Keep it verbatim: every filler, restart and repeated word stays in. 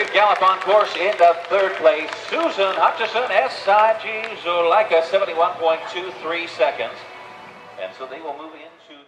gallop on course into third place. Susan Hutchison, S I G Zuleika, seventy-one point two three seconds. And so they will move into